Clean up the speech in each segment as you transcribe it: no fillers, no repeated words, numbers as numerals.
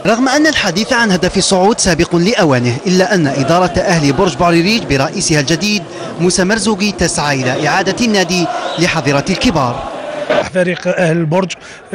رغم أن الحديث عن هدف الصعود سابق لأوانه، إلا أن إدارة أهلي برج بوعريريج برئيسها الجديد موسى مرزوقي تسعى إلى إعادة النادي لحظيرة الكبار. فريق أهل البرج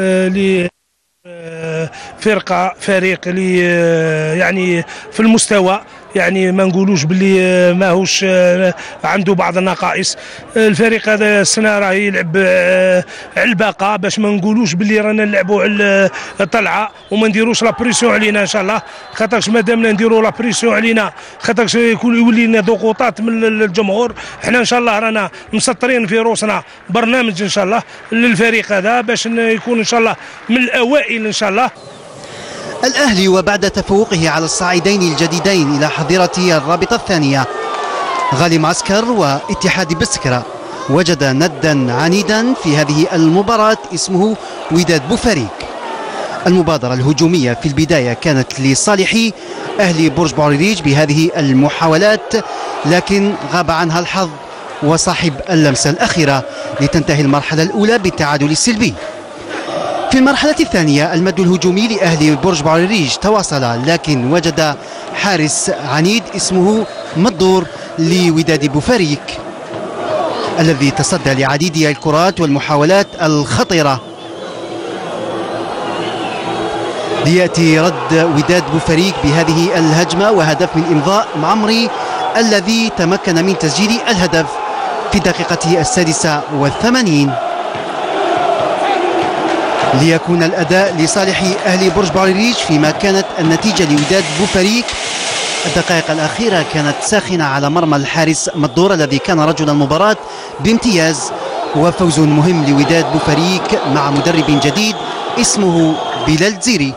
فريق اللي يعني في المستوى، يعني ما نقولوش باللي ماهوش عنده بعض النقائص. الفريق هذا السنه راه يلعب على البقاء، باش ما نقولوش باللي رانا نلعبوا على الطلعه وما نديروش لا بريسيون علينا ان شاء الله، خاطرش مادامنا نديروا لا بريسيون علينا خاطرش يولي لنا ضغوطات من الجمهور. احنا ان شاء الله رانا مسطرين في روسنا برنامج ان شاء الله للفريق هذا باش يكون ان شاء الله من الاوائل ان شاء الله. الأهلي وبعد تفوقه على الصعيدين الجديدين إلى حظيرة الرابطة الثانية غالي معسكر واتحاد بسكرة، وجد ندا عنيدا في هذه المباراة اسمه وداد بوفريك. المبادرة الهجومية في البداية كانت لصالح أهلي برج بوعريريج بهذه المحاولات، لكن غاب عنها الحظ وصاحب اللمسة الأخيرة لتنتهي المرحلة الأولى بالتعادل السلبي. في المرحلة الثانية المد الهجومي لأهلي برج بوعريريج تواصل، لكن وجد حارس عنيد اسمه مدور لوداد بوفريك الذي تصدى لعديد الكرات والمحاولات الخطيرة. ليأتي رد وداد بوفريك بهذه الهجمة وهدف من إمضاء معمري الذي تمكن من تسجيل الهدف في الدقيقة 86 ليكون الأداء لصالح أهلي برج بوعريريج، فيما كانت النتيجة لوداد بوفريك. الدقائق الأخيرة كانت ساخنة على مرمى الحارس مدور الذي كان رجل المباراة بامتياز، وفوز مهم لوداد بوفريك مع مدرب جديد اسمه بلال زيري.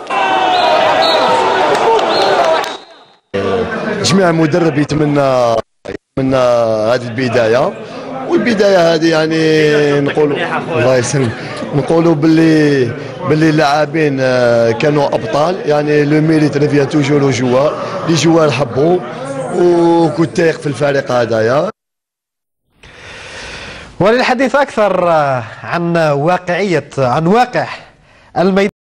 جميع مدرب يتمنى هذه البداية، والبدايه هذه يعني نقولوا الله يسلمك، نقولوا باللي اللاعبين كانوا ابطال، يعني لو ميريت ريفيان توجور لو جوار، لي جوار حبوا وكنت تايق في الفريق هذايا. وللحديث اكثر عن واقع الميدان